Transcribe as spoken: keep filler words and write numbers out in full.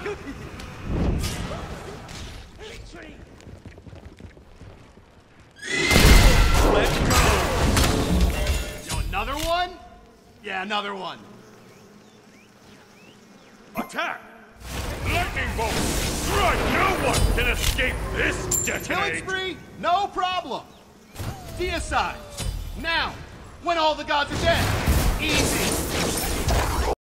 Let's go! Yo, another one? Yeah, another one. Attack! Lightning bolt! Strike! No one can escape this Killing detonate! spree? No problem. Deicide. Now, when all the gods are dead. Easy.